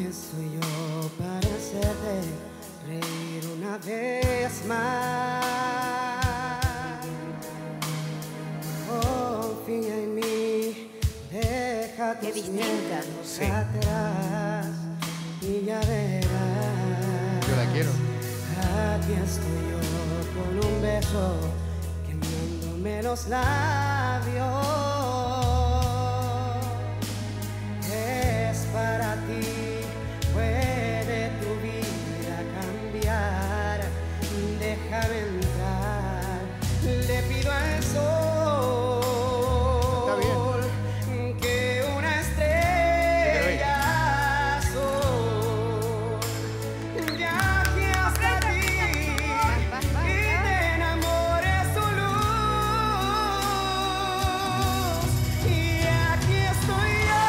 estoy yo para hacerte reír una vez más. Confía en mí, deja tus miedos atrás y ya verás. Yo la quiero. Aquí estoy yo con un beso quemándome los labios. Es para ti, puede tu vida cambiar. Déjame entrar, le pido al sol. Está bien. Que una estrella soy. Ya que hasta ti y te enamores su luz. Y aquí estoy yo,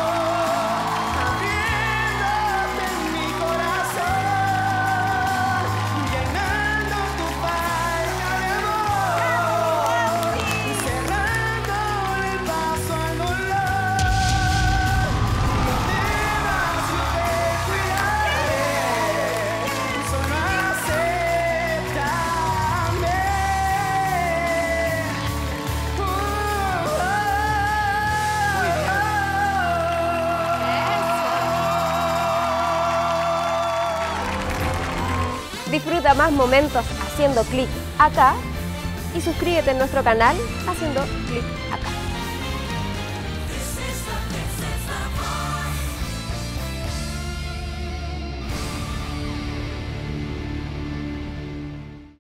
abriéndote mi corazón, llenando tu falta de amor y cerrando el paso al dolor. No temas, yo te cuidaré, solo acéptame. Disfruta más momentos haciendo clic acá y suscríbete a nuestro canal haciendo clic acá.